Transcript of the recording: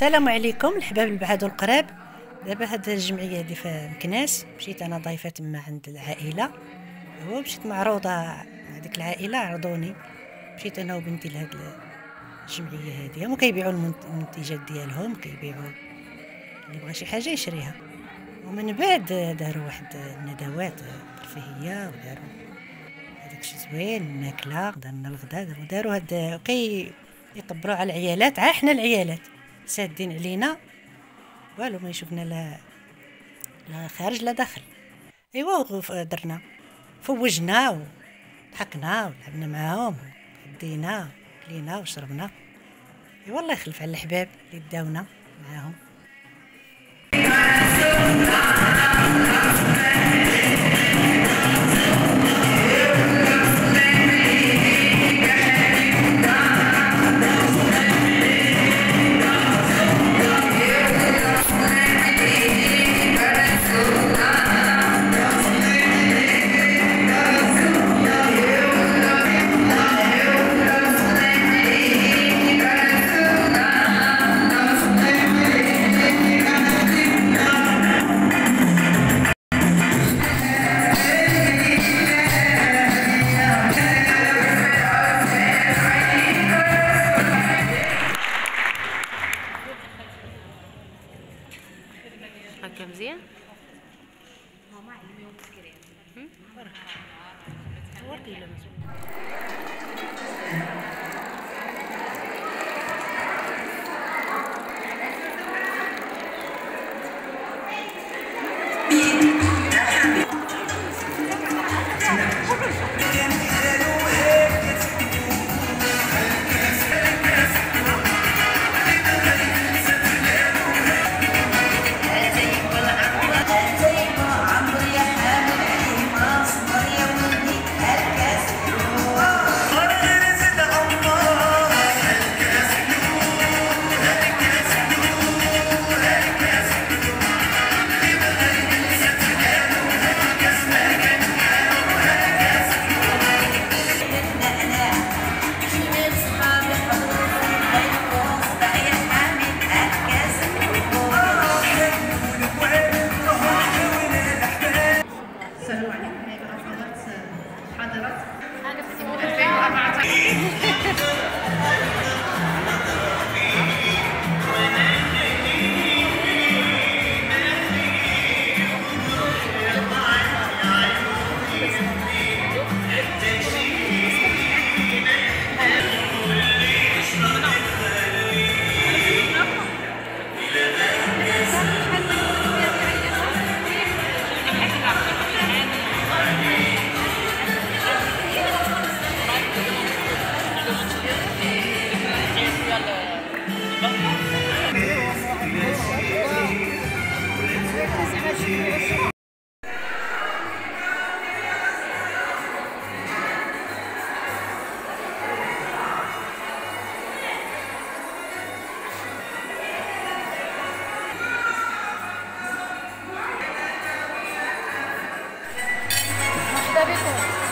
السلام عليكم الحباب البعاد والقراب. دابا هاد الجمعيه هادي في مكناس، مشيت انا ضيفه تما عند العائله، هو مشيت معروضه هذيك العائله عرضوني، مشيت انا وبنتي لهاد الجمعيه هادي. هما كيبيعوا المنتجات ديالهم، كيبيعوا اللي بغى شي حاجه يشريها. ومن بعد داروا واحد الندوات ترفيهيه، وداروا هذاك الشيء زوين، الماكله درنا الغداء، وداروا هاد يطبروا على العيالات. حنا العيالات سادين علينا، والو ما يشوفنا لا خارج لا داخل. ايوا درنا فوجنا وضحكنا ولعبنا معاهم، غدينا كلينا وشربنا. ايوا الله يخلف على الحباب اللي داونا معاهم. هكا مزيان. مرحبا بكم.